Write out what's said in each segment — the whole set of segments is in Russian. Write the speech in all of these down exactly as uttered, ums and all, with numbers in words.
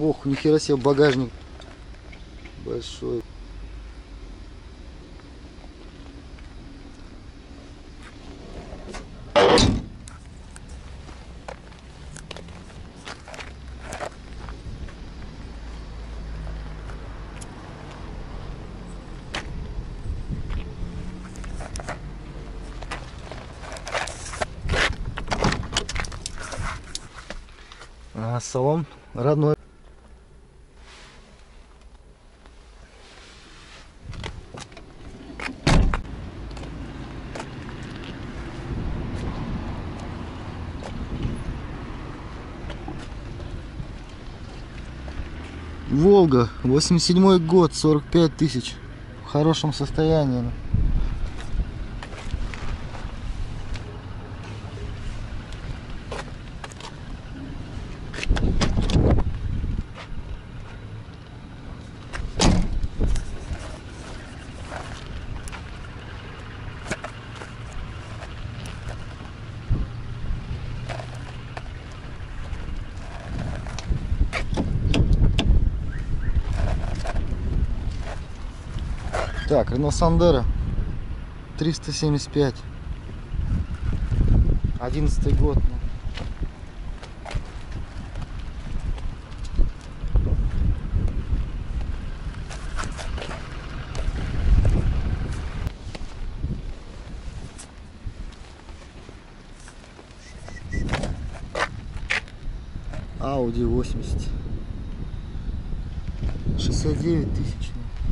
Ох, нихера себе багажник большой. А, салон родной. Волга, восемьдесят седьмой год, сорок пять тысяч. В хорошем состоянии. Так, Renault Sandero триста семьдесят пять, одиннадцатый год. Audi восемьдесят, шестьдесят девять тысяч.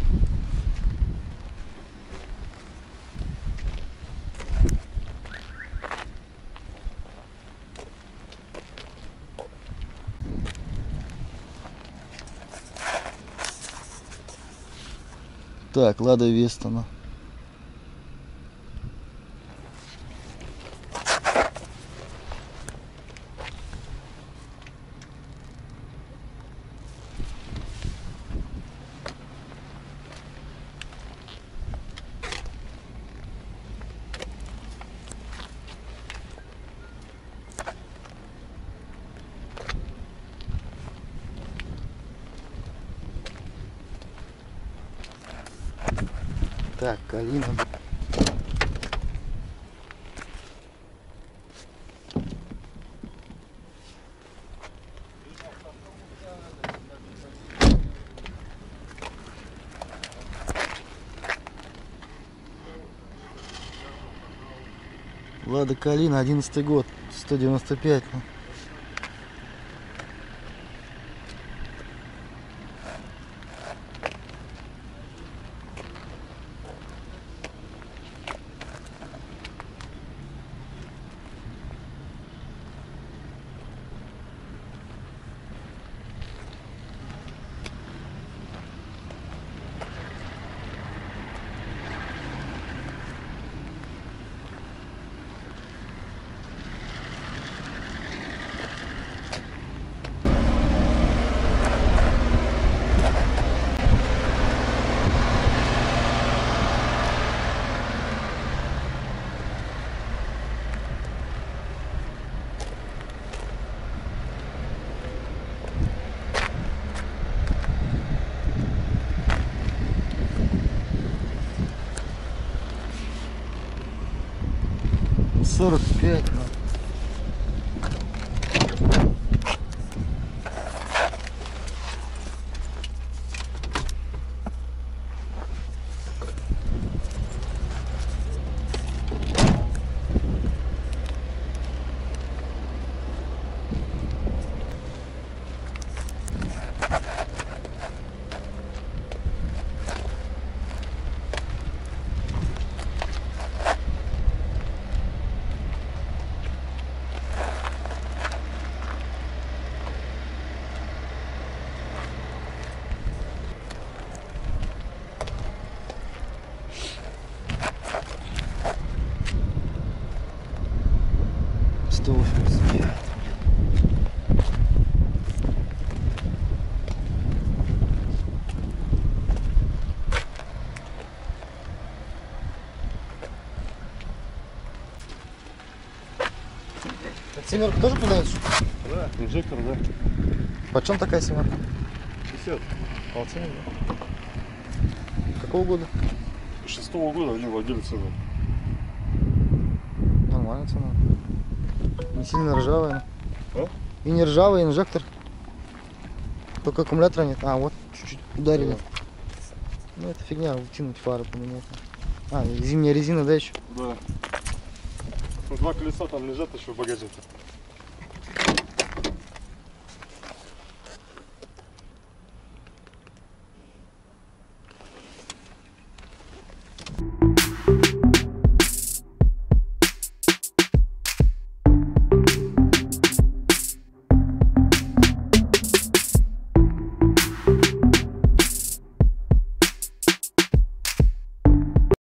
Так, Лада Вестона. Так, Калина. Лада Калина, одиннадцатый год, сто девяносто пять. сорок пять. сто восемьдесят пять. Семерка тоже продается? Да, инжектор, да. Почем такая семерка? пятьдесят. Полценник, да? Какого года? Шестого года один владелец цены. Нормальная цена. Не сильно ржавая. А? И не ржавый инжектор. Только аккумулятора нет. А, вот, чуть-чуть ударили. Да. Ну это фигня, вытянуть фары поменять. А, и зимняя резина, да, еще? Да. Ну, два колеса там лежат еще в багажнике.